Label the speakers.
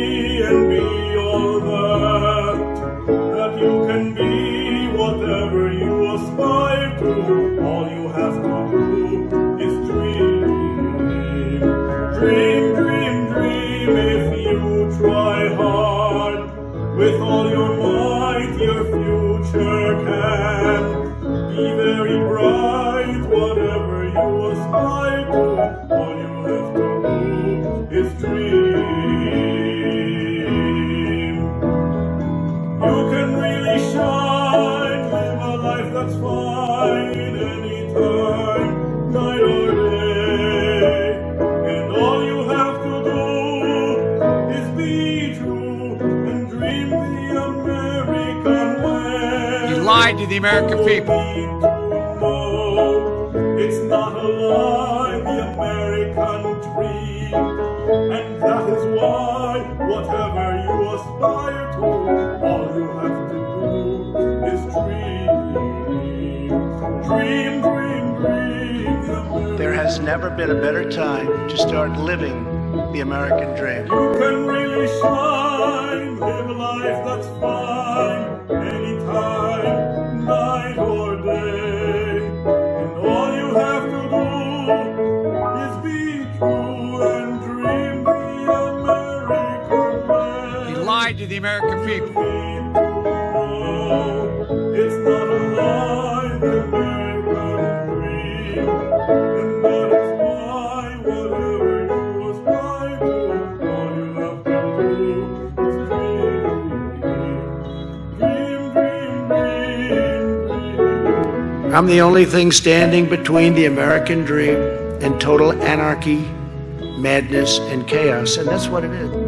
Speaker 1: and be all that you can be, whatever you aspire to. All you have to do is dream. Dream, dream, dream if you try hard. With all your might, your future can be very bright. Whatever you aspire to, all you have to do is dream. You can really shine, live a life that's fine, anytime, night or day. And all you have to do is be true and dream the American way.
Speaker 2: You lied to the American people.
Speaker 1: It's not a lie, the American dream. And that is why, whatever you aspire to, all you have to do is dream. Dream, dream, dream.
Speaker 3: There has never been a better time to start living the American dream.
Speaker 1: You can really shine, live a life that's fine, anytime, night or day. And all you have to do is be true and dream the American way.
Speaker 2: You lied to the American people.
Speaker 1: It's not a lie, the American dream. And that is why, whatever you aspire to, all you have to do is dream. Dream, dream, dream, dream.
Speaker 3: I'm the only thing standing between the American dream and total anarchy, madness, and chaos, and that's what it is.